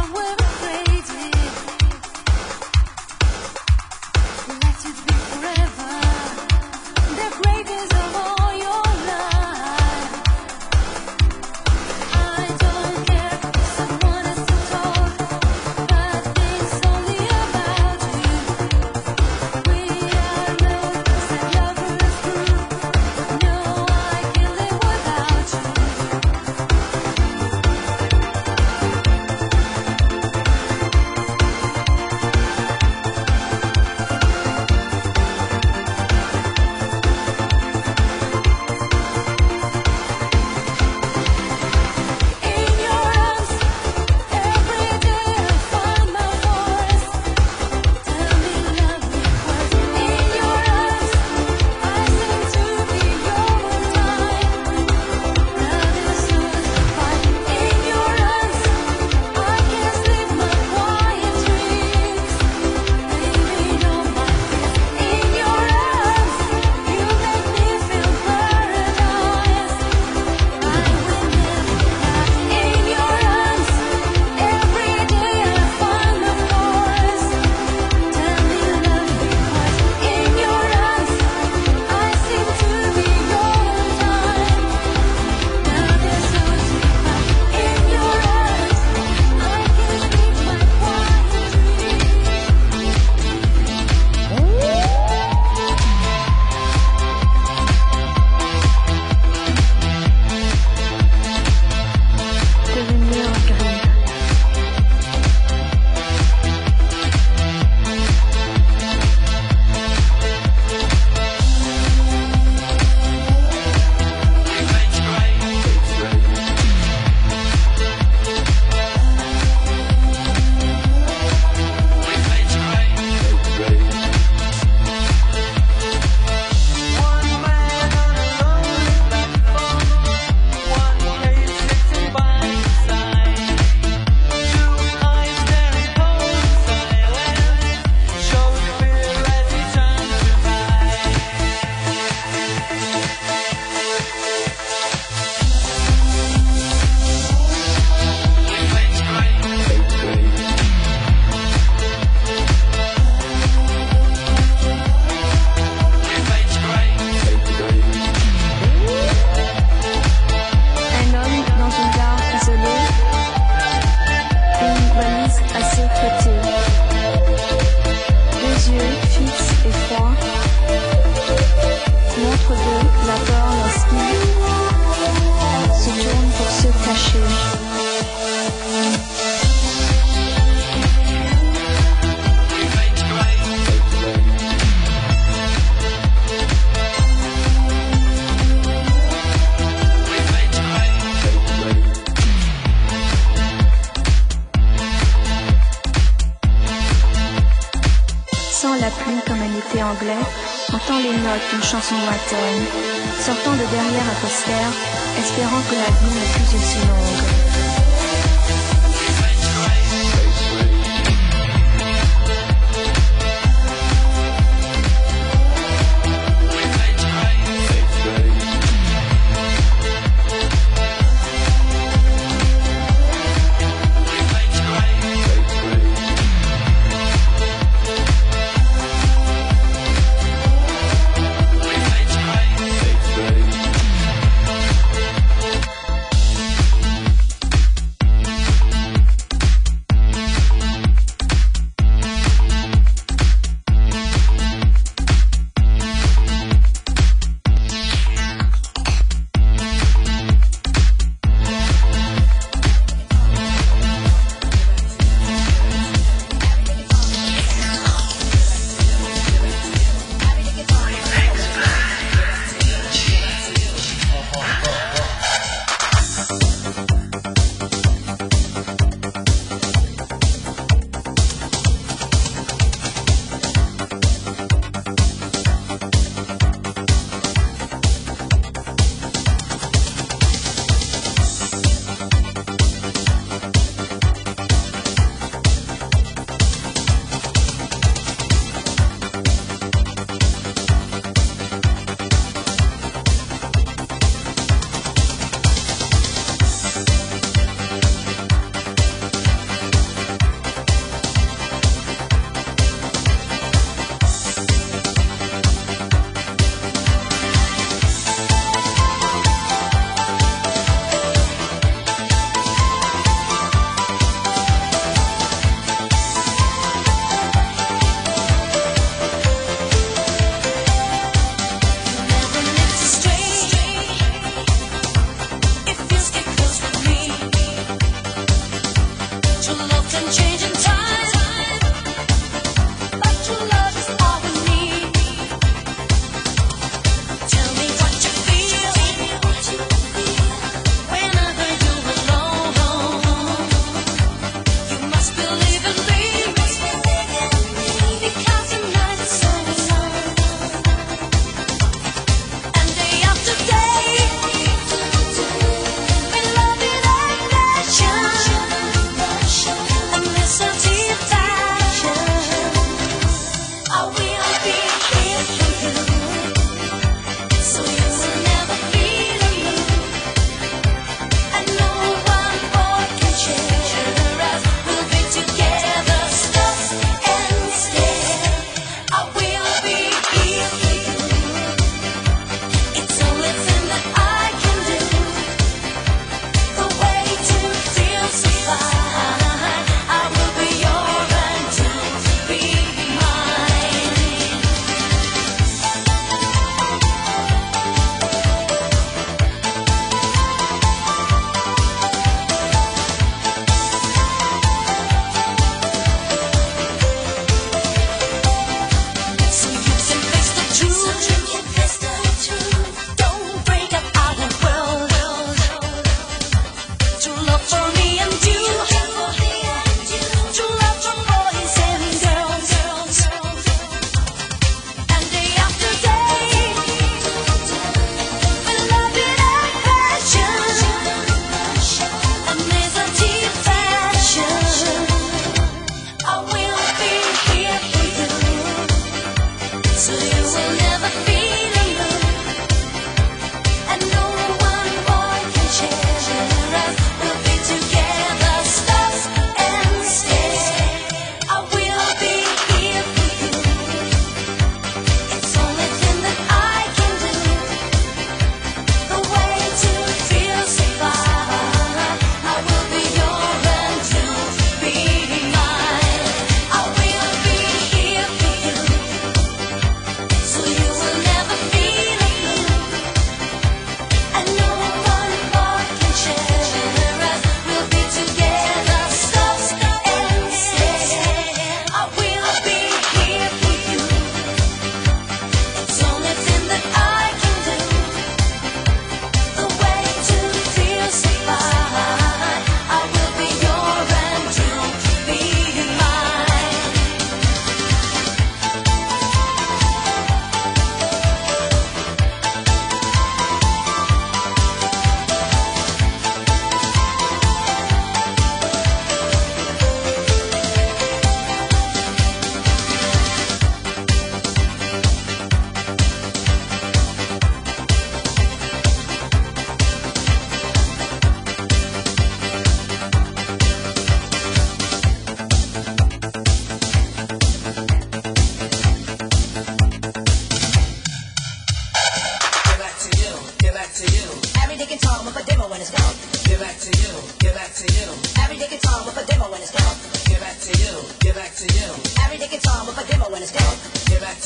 anglais, entend les notes d'une chanson lointaine, sortant de derrière un poster, espérant que la vie n'est plus aussi longue.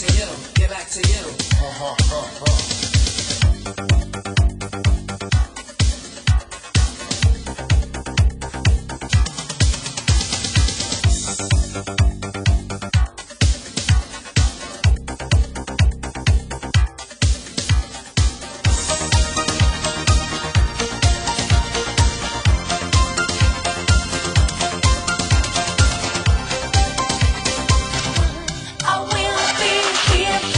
to you, get back to you. I will be here.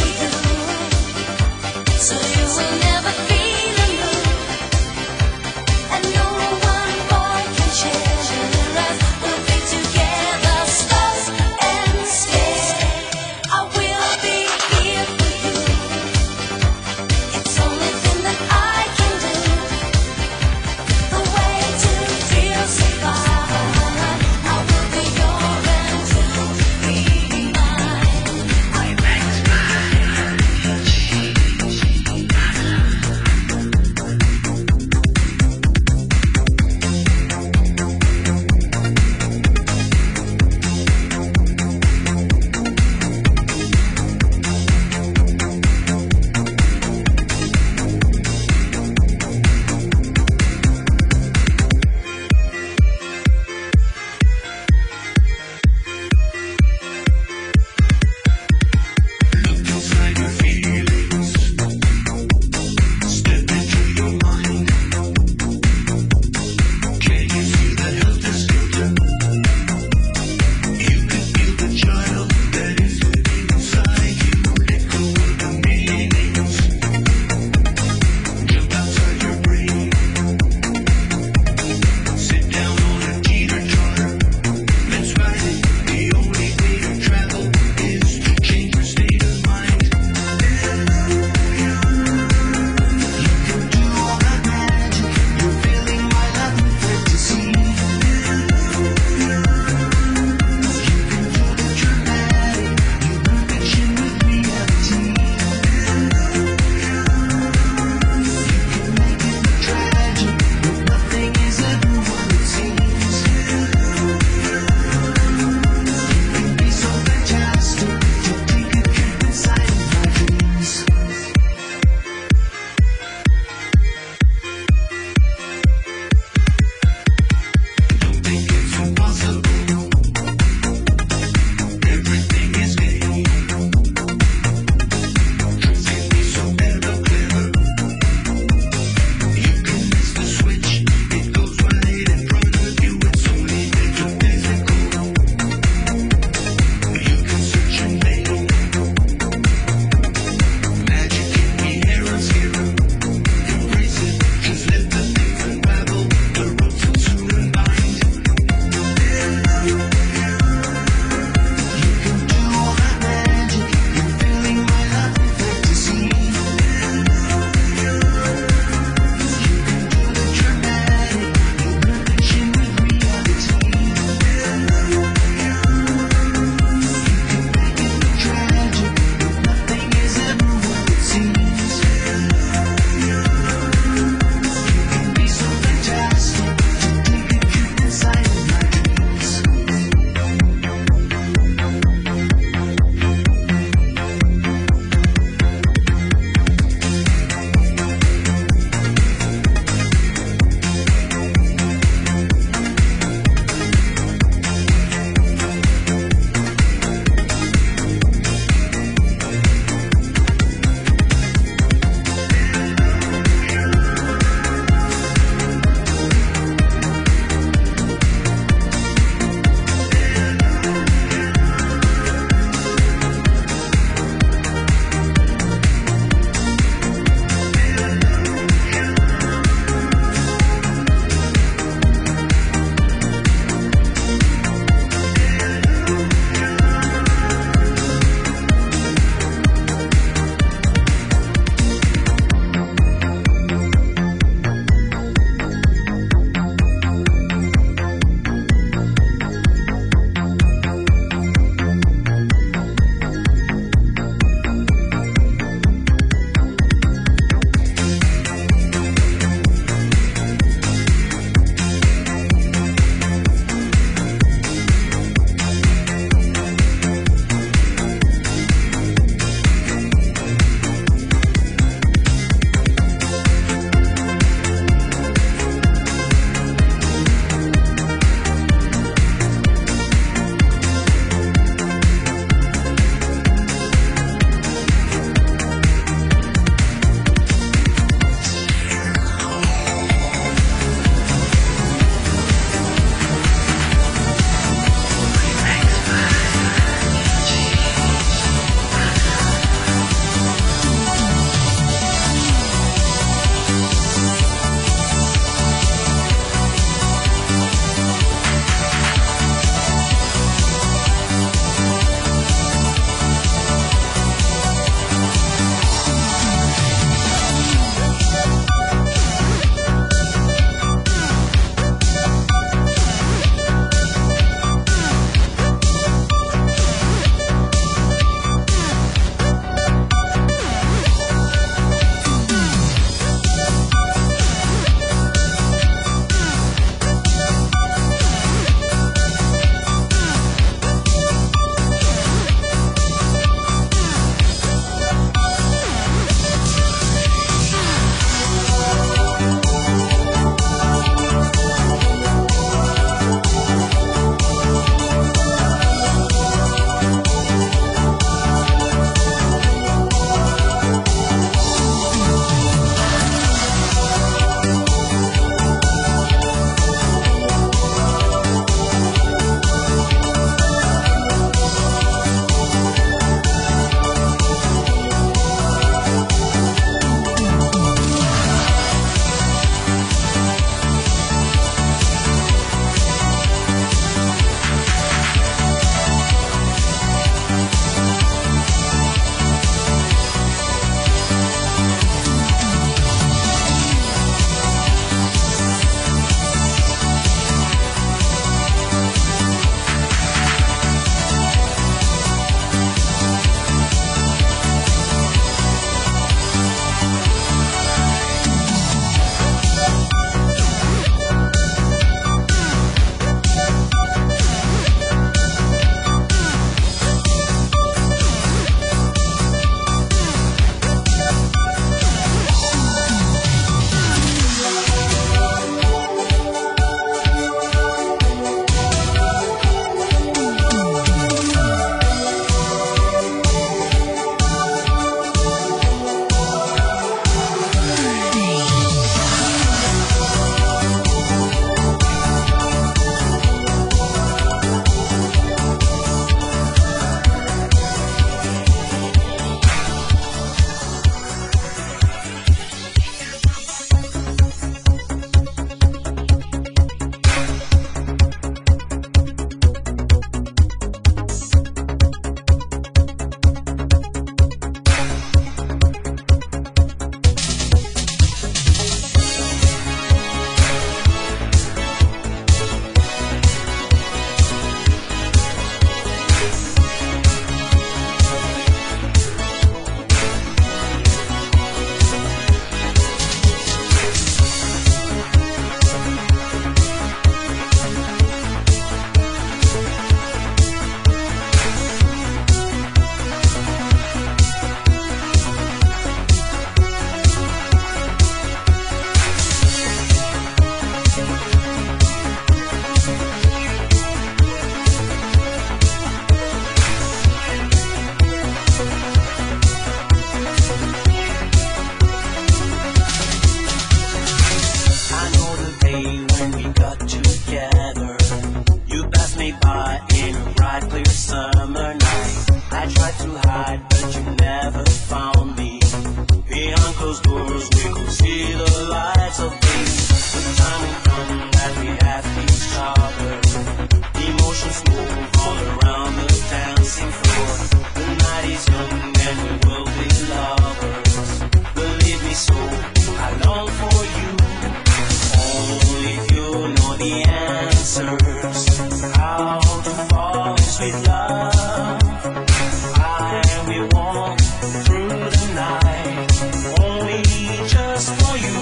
to hide, but you never found me. Behind closed doors, we could see the lights of day. The time will come that we have each other. Emotions move all around the dancing floor. The night is young and we will be lovers. Believe me, so I long for you. Only if you know the answers. How to fall in sweet love. I will walk through the night, only just for you.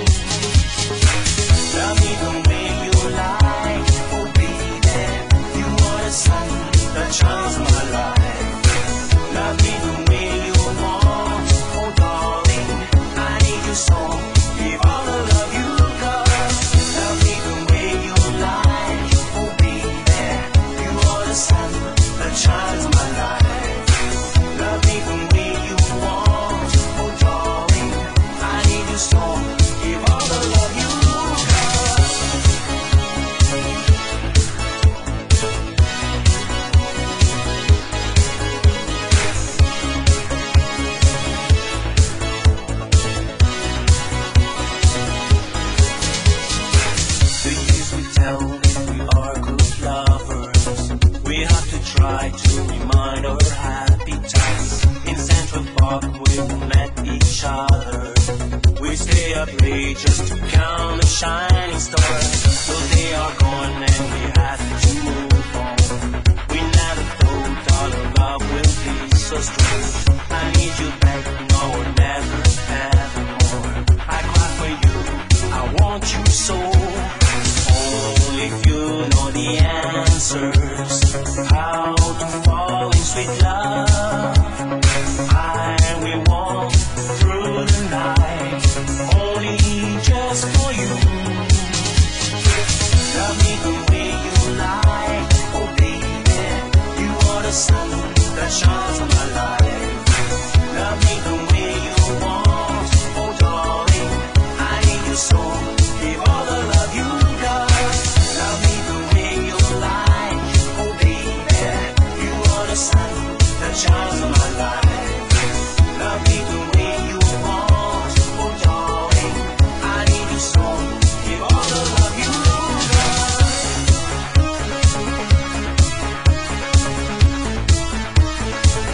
Love me the way you like, oh baby. You are the sun that shines my life. Love me the way you want, oh darling. I need you so. Give all the love you got. Love me the way you like, oh baby. You are the sun that shines my life. Love me the way you want, oh darling. I need you so. Give all the love you got. The years we tell we are good lovers. We have to try to remind our happy times. In Central Park we met each other. We stay up late just to count the shining stars. So they are gone and we have to move on. We never thought our love will be so strong. I need you back, no, never, ever more. I cry for you, I want you so. Only if you know the answers. How to fall in sweet love. I will walk through the night, only just for you. Love me the way you like, oh baby. You are the sun that shines my life. Love me the way you want, oh darling. I need you so. Give all the love you got. Love me the way you like, oh baby. You are the sun that shines my life. Love me the way you want, oh darling. I need you so. Give all the love you got.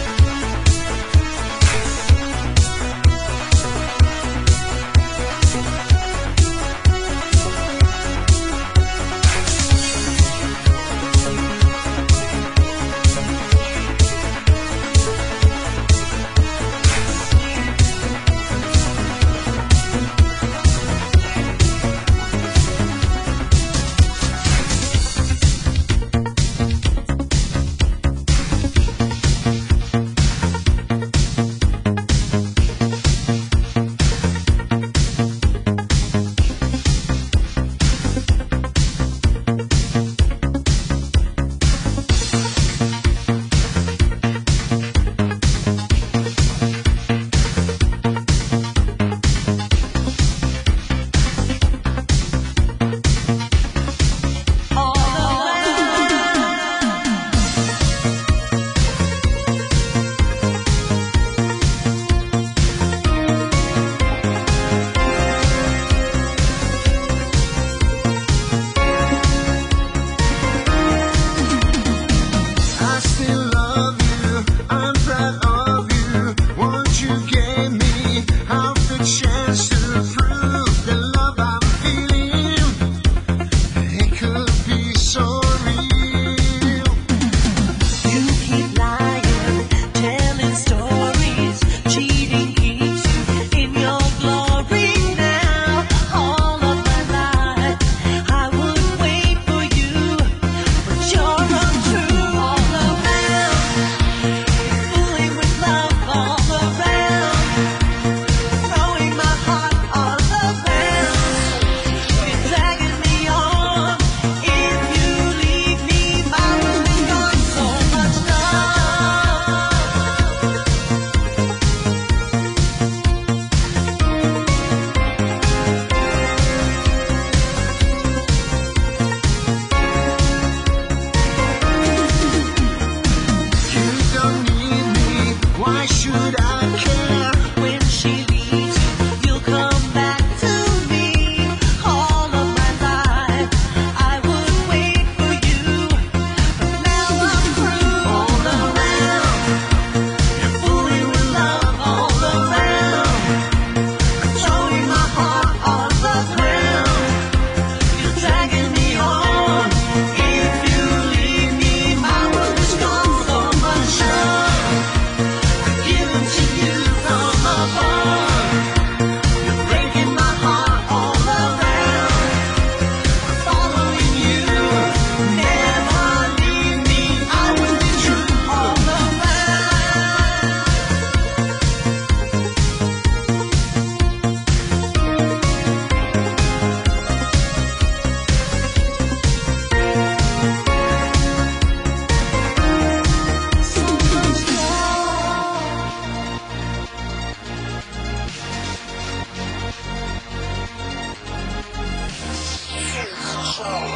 Wow.